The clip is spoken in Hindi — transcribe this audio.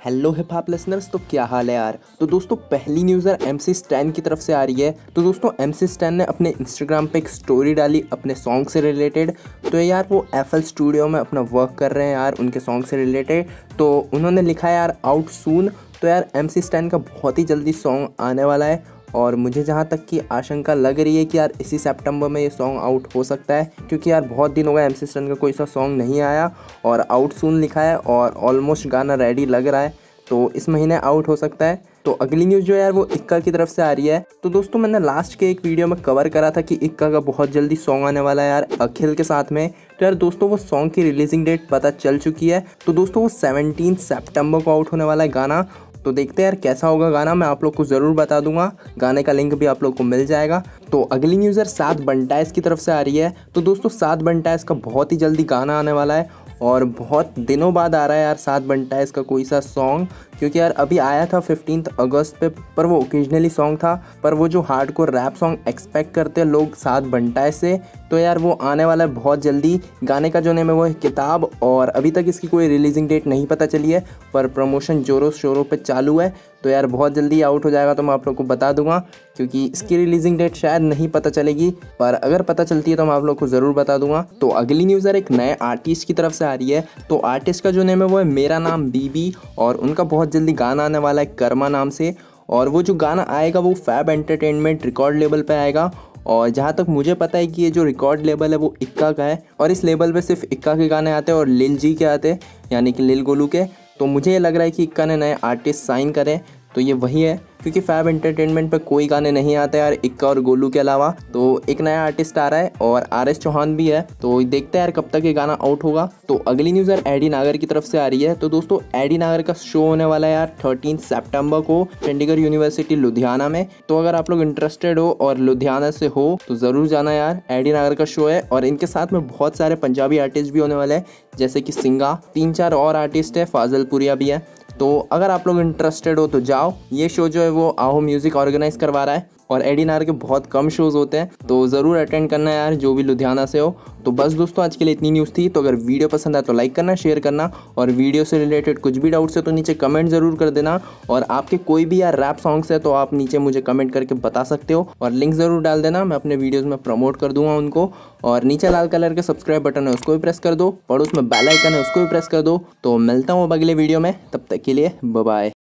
हेलो हिप हॉप लिसनर्स, तो क्या हाल है यार। तो दोस्तों पहली न्यूज़ यार MC स्टैन की तरफ से आ रही है। तो दोस्तों MC स्टैन ने अपने इंस्टाग्राम पे एक स्टोरी डाली अपने सॉन्ग से रिलेटेड। तो यार वो FL स्टूडियो में अपना वर्क कर रहे हैं यार उनके सॉन्ग से रिलेटेड। तो उन्होंने लिखा है यार आउट सून। तो यार MC स्टैन का बहुत ही जल्दी सॉन्ग आने वाला है और मुझे जहाँ तक की आशंका लग रही है कि यार इसी सितंबर में ये सॉन्ग आउट हो सकता है, क्योंकि यार बहुत दिन हो गए MC स्टैन का कोई सा सॉन्ग नहीं आया और आउट सून लिखा है और ऑलमोस्ट गाना रेडी लग रहा है, तो इस महीने आउट हो सकता है। तो अगली न्यूज़ जो है यार वो इक्का की तरफ से आ रही है। तो दोस्तों मैंने लास्ट के एक वीडियो में कवर करा था कि इक्का का बहुत जल्दी सॉन्ग आने वाला है यार अखिल के साथ में। तो यार दोस्तों वो सॉन्ग की रिलीजिंग डेट पता चल चुकी है। तो दोस्तों वो 17 सितंबर को आउट होने वाला है गाना। तो देखते हैं यार कैसा होगा गाना, मैं आप लोग को ज़रूर बता दूंगा। गाने का लिंक भी आप लोग को मिल जाएगा। तो अगली न्यूज़ यार सात बंटाइस की तरफ से आ रही है। तो दोस्तों सात बंटाइस का बहुत ही जल्दी गाना आने वाला है और बहुत दिनों बाद आ रहा है यार सात बंटाइस का कोई सा सॉन्ग, क्योंकि यार अभी आया था 15 अगस्त पे, पर वो ओकेजनली सॉन्ग था। पर वो जो हार्डकोर रैप सॉन्ग एक्सपेक्ट करते हैं लोग सात बंटाइस से, तो यार वो आने वाला है बहुत जल्दी। गाने का जो नेम है वो है किताब और अभी तक इसकी कोई रिलीजिंग डेट नहीं पता चली है, पर प्रमोशन जोरों शोरों पे चालू है। तो यार बहुत जल्दी आउट हो जाएगा, तो मैं आप लोग को बता दूंगा, क्योंकि इसकी रिलीजिंग डेट शायद नहीं पता चलेगी, पर अगर पता चलती है तो मैं आप लोग को ज़रूर बता दूंगा। तो अगली न्यूज़ यार एक नए आर्टिस्ट की तरफ से आ रही है। तो आर्टिस्ट का जो नेम है वो है मेरा नाम बीबी और उनका बहुत जल्दी गाना आने वाला है कर्मा नाम से। और वो जो गाना आएगा वो फैब एंटरटेनमेंट रिकॉर्ड लेवल पे आएगा। और जहाँ तक मुझे पता है कि ये जो रिकॉर्ड लेबल है वो इक्का का है और इस लेबल पे सिर्फ इक्का के गाने आते हैं और लिल जी के आते हैं, यानी कि लिल गोलू के। तो मुझे ये लग रहा है कि इक्का ने नए आर्टिस्ट साइन करे, तो ये वही है, क्योंकि फैब एंटरटेनमेंट पे कोई गाने नहीं आते यार इक्का और गोलू के अलावा। तो एक नया आर्टिस्ट आ रहा है और RS चौहान भी है, तो देखते हैं यार कब तक ये गाना आउट होगा। तो अगली न्यूज़ यार एडी नागर की तरफ से आ रही है। तो दोस्तों एडी नागर का शो होने वाला है यार 13 सितंबर को चंडीगढ़ यूनिवर्सिटी लुधियाना में। तो अगर आप लोग इंटरेस्टेड हो और लुधियाना से हो तो ज़रूर जाना यार, एडी नागर का शो है। और इनके साथ में बहुत सारे पंजाबी आर्टिस्ट भी होने वाले हैं, जैसे कि सिंगा, 3-4 और आर्टिस्ट है, फाजलपुरिया भी है। तो अगर आप लोग इंटरेस्टेड हो तो जाओ। ये शो जो है वो आहो म्यूज़िक ऑर्गेनाइज करवा रहा है और एडी नागर के बहुत कम शोज़ होते हैं, तो ज़रूर अटेंड करना यार जो भी लुधियाना से हो। तो बस दोस्तों आज के लिए इतनी न्यूज़ थी। तो अगर वीडियो पसंद आए तो लाइक करना, शेयर करना और वीडियो से रिलेटेड कुछ भी डाउट्स है तो नीचे कमेंट ज़रूर कर देना। और आपके कोई भी यार रैप सॉन्ग्स है तो आप नीचे मुझे कमेंट करके बता सकते हो और लिंक ज़रूर डाल देना, मैं अपने वीडियोज़ में प्रमोट कर दूँगा उनको। और नीचे लाल कलर का सब्सक्राइब बटन है उसको भी प्रेस कर दो और उसमें बेल आइकन है उसको भी प्रेस कर दो। तो मिलता हूँ अब अगले वीडियो में, तब तक के लिए बाय बाय।